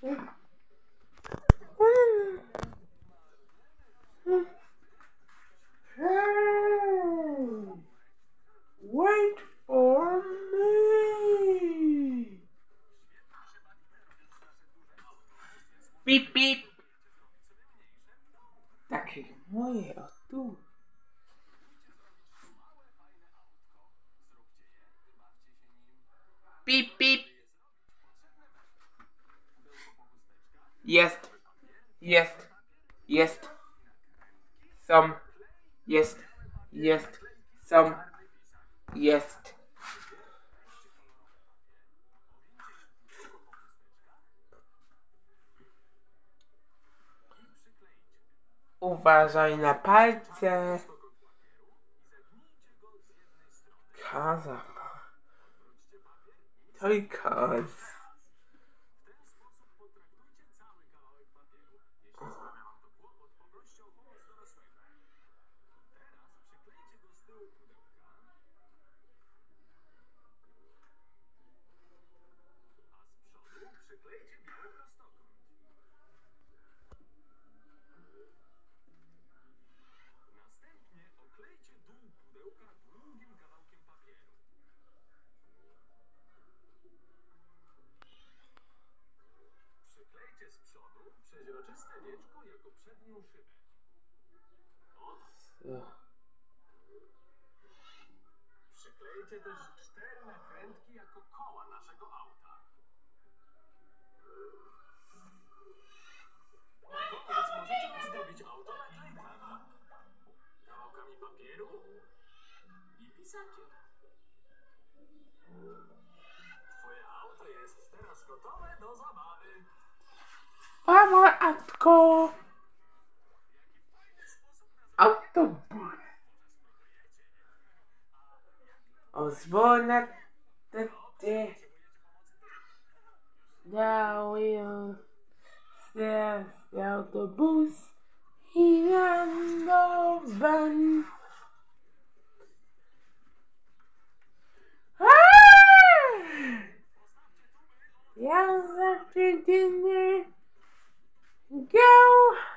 Wait for me. Pip, pip. Takie moje, o tu. Pip, pip. Jest. Jest. Jest. Są. Jest. Jest. Są. Jest. Uważaj na palce. Kaza. To i koz. Przyklejcie z przodu przeźroczyste wieczko jako przednią szybę. Przyklejcie też 4 nakrętki jako koła naszego auta. Na koniec możecie ozdobić auto naklejkami, kawałkami papieru i pisakiem. Twoje auto jest teraz gotowe do zabawy. Mamo, Atko. Autobus. Ozwolna tety. Dały z autobus i lądowan. Ja za go.